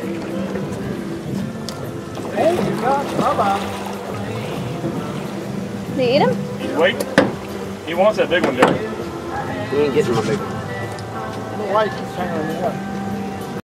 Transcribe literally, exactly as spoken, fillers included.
Hey, you got bye-bye. Do you eat him? He's waiting. He wants that big one, Derek. He ain't getting my big one. The white is hanging on the up.